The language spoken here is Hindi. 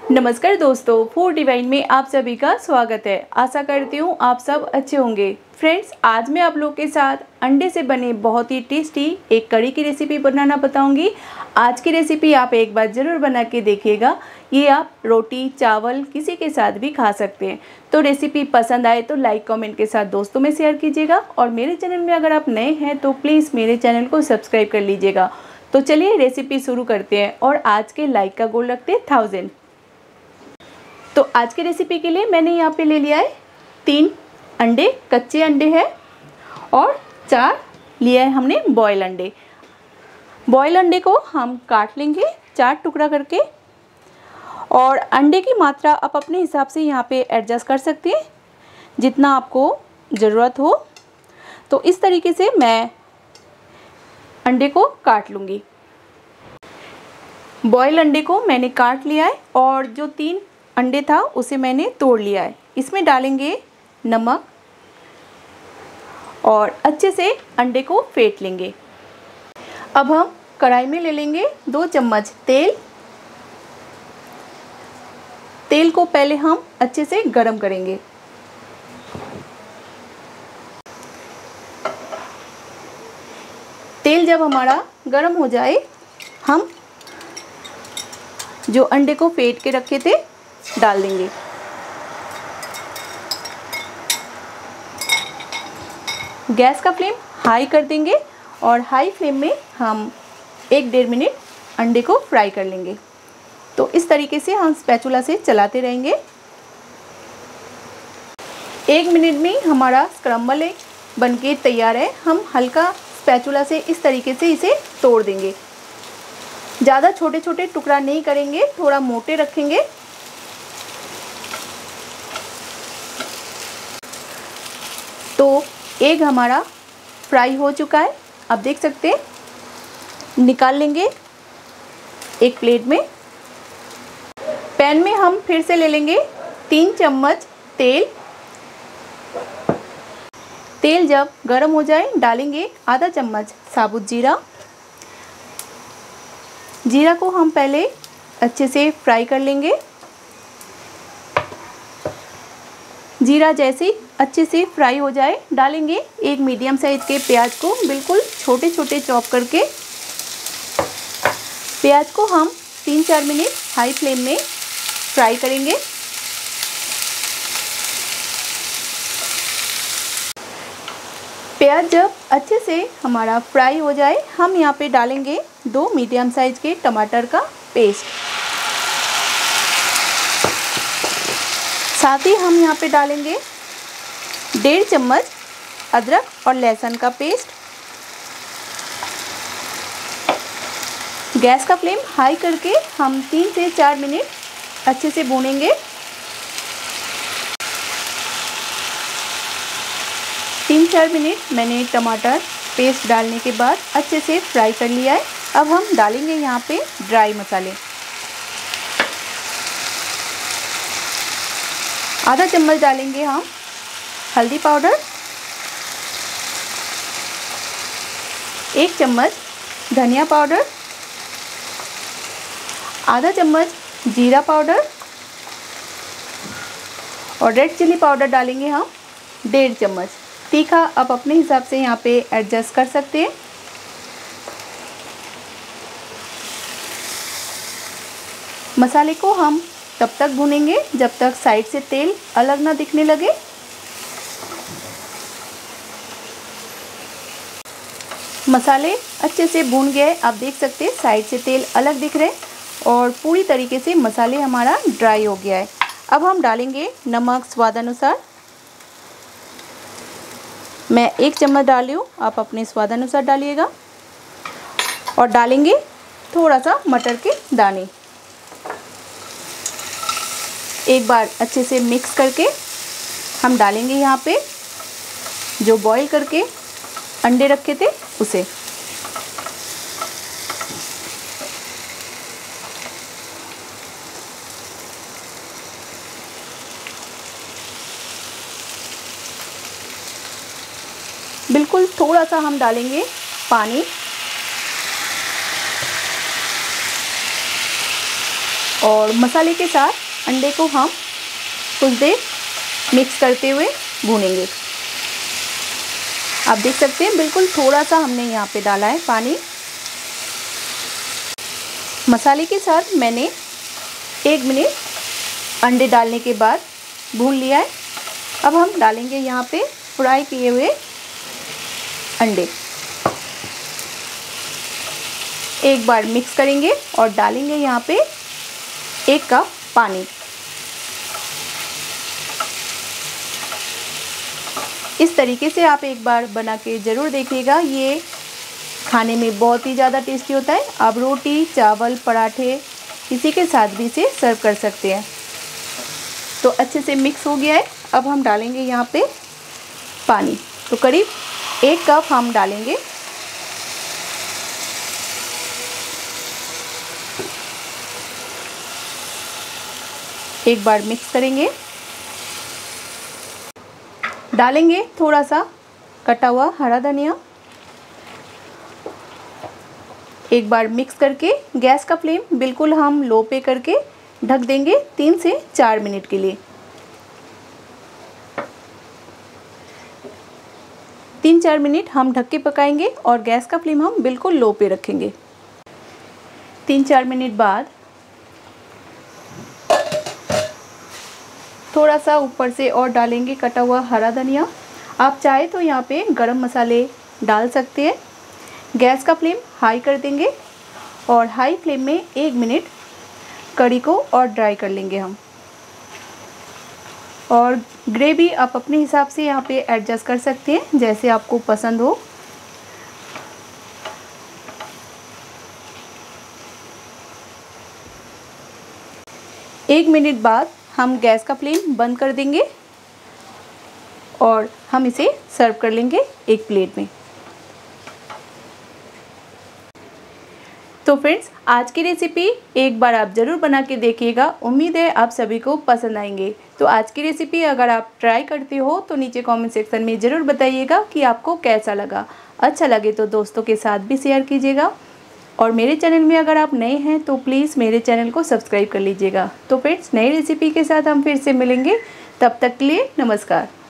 नमस्कार दोस्तों, फूड डिवाइन में आप सभी का स्वागत है। आशा करती हूँ आप सब अच्छे होंगे। फ्रेंड्स, आज मैं आप लोग के साथ अंडे से बने बहुत ही टेस्टी एक कड़ी की रेसिपी बनाना बताऊंगी। आज की रेसिपी आप एक बार ज़रूर बना के देखिएगा। ये आप रोटी चावल किसी के साथ भी खा सकते हैं। तो रेसिपी पसंद आए तो लाइक कमेंट के साथ दोस्तों में शेयर कीजिएगा, और मेरे चैनल में अगर आप नए हैं तो प्लीज़ मेरे चैनल को सब्सक्राइब कर लीजिएगा। तो चलिए रेसिपी शुरू करते हैं, और आज के लाइक का गोल रखते हैं 1000। तो आज की रेसिपी के लिए मैंने यहाँ पे ले लिया है 3 अंडे, कच्चे अंडे हैं, और 4 लिया है हमने बॉयल अंडे। बॉयल अंडे को हम काट लेंगे 4 टुकड़ा करके, और अंडे की मात्रा आप अपने हिसाब से यहाँ पे एडजस्ट कर सकते हैं जितना आपको ज़रूरत हो। तो इस तरीके से मैं अंडे को काट लूँगी। बॉयल अंडे को मैंने काट लिया है, और जो 3 अंडे था उसे मैंने तोड़ लिया है। इसमें डालेंगे नमक, और अच्छे से अंडे को फेंट लेंगे। अब हम कढ़ाई में ले लेंगे 2 चम्मच तेल। तेल को पहले हम अच्छे से गरम करेंगे। तेल जब हमारा गरम हो जाए, हम जो अंडे को फेंट के रखे थे डाल देंगे। गैस का फ्लेम हाई कर देंगे, और हाई फ्लेम में हम 1-1.5 मिनट अंडे को फ्राई कर लेंगे। तो इस तरीके से हम स्पैचुला से चलाते रहेंगे। 1 मिनट में हमारा स्क्रम्बल एग बनके तैयार है। हम हल्का स्पैचुला से इस तरीके से इसे तोड़ देंगे। ज़्यादा छोटे छोटे टुकड़ा नहीं करेंगे, थोड़ा मोटे रखेंगे। तो एग हमारा फ्राई हो चुका है, आप देख सकते हैं। निकाल लेंगे एक प्लेट में। पैन में हम फिर से ले लेंगे 3 चम्मच तेल। तेल जब गर्म हो जाए डालेंगे आधा चम्मच साबुत जीरा। जीरा को हम पहले अच्छे से फ्राई कर लेंगे। जीरा जैसे अच्छे से फ्राई हो जाए डालेंगे एक मीडियम साइज के प्याज को बिल्कुल छोटे छोटे चॉप करके। प्याज को हम 3-4 मिनट हाई फ्लेम में फ्राई करेंगे। प्याज जब अच्छे से हमारा फ्राई हो जाए, हम यहाँ पे डालेंगे 2 मीडियम साइज के टमाटर का पेस्ट। साथ ही हम यहाँ पे डालेंगे 1.5 चम्मच अदरक और लहसुन का पेस्ट। गैस का फ्लेम हाई करके हम 3 से 4 मिनट अच्छे से भूनेंगे। 3-4 मिनट मैंने टमाटर पेस्ट डालने के बाद अच्छे से फ्राई कर लिया है। अब हम डालेंगे यहाँ पे ड्राई मसाले। आधा चम्मच डालेंगे हम हल्दी पाउडर, 1 चम्मच धनिया पाउडर, आधा चम्मच जीरा पाउडर, और रेड चिली पाउडर डालेंगे हम 1.5 चम्मच। तीखा आप अपने हिसाब से यहाँ पे एडजस्ट कर सकते हैं। मसाले को हम तब तक भूनेंगे जब तक साइड से तेल अलग ना दिखने लगे। मसाले अच्छे से भून गए, आप देख सकते हैं साइड से तेल अलग दिख रहे, और पूरी तरीके से मसाले हमारा ड्राई हो गया है। अब हम डालेंगे नमक स्वाद अनुसार। मैं 1 चम्मच डाली हूँ, आप अपने स्वाद अनुसार डालिएगा। और डालेंगे थोड़ा सा मटर के दाने। एक बार अच्छे से मिक्स करके हम डालेंगे यहाँ पे जो बॉईल करके अंडे रखे थे उसे। बिल्कुल थोड़ा सा हम डालेंगे पानी, और मसाले के साथ अंडे को हम कुछ देर मिक्स करते हुए भूनेंगे। आप देख सकते हैं बिल्कुल थोड़ा सा हमने यहाँ पे डाला है पानी। मसाले के साथ मैंने 1 मिनट अंडे डालने के बाद भून लिया है। अब हम डालेंगे यहाँ पे फ्राई किए हुए अंडे। एक बार मिक्स करेंगे और डालेंगे यहाँ पे 1 कप पानी। इस तरीके से आप एक बार बना के ज़रूर देखिएगा। ये खाने में बहुत ही ज़्यादा टेस्टी होता है। आप रोटी, चावल, पराठे किसी के साथ भी इसे सर्व कर सकते हैं। तो अच्छे से मिक्स हो गया है। अब हम डालेंगे यहाँ पे पानी। तो करीब 1 कप हम डालेंगे। एक बार मिक्स करेंगे। डालेंगे थोड़ा सा कटा हुआ हरा धनिया। एक बार मिक्स करके गैस का फ्लेम बिल्कुल हम लो पे करके ढक देंगे 3 से 4 मिनट के लिए। 3-4 मिनट हम ढक के पकाएंगे और गैस का फ्लेम हम बिल्कुल लो पे रखेंगे। 3-4 मिनट बाद थोड़ा सा ऊपर से और डालेंगे कटा हुआ हरा धनिया। आप चाहे तो यहाँ पे गरम मसाले डाल सकते हैं। गैस का फ्लेम हाई कर देंगे और हाई फ्लेम में 1 मिनट कढ़ी को और ड्राई कर लेंगे हम। और ग्रेवी आप अपने हिसाब से यहाँ पे एडजस्ट कर सकते हैं जैसे आपको पसंद हो। एक मिनट बाद हम गैस का फ्लेम बंद कर देंगे और हम इसे सर्व कर लेंगे एक प्लेट में। तो फ्रेंड्स, आज की रेसिपी एक बार आप ज़रूर बना के देखिएगा। उम्मीद है आप सभी को पसंद आएंगे। तो आज की रेसिपी अगर आप ट्राई करते हो तो नीचे कमेंट सेक्शन में ज़रूर बताइएगा कि आपको कैसा लगा। अच्छा लगे तो दोस्तों के साथ भी शेयर कीजिएगा। और मेरे चैनल में अगर आप नए हैं तो प्लीज़ मेरे चैनल को सब्सक्राइब कर लीजिएगा। तो फ्रेंड्स, नई रेसिपी के साथ हम फिर से मिलेंगे। तब तक के लिए नमस्कार।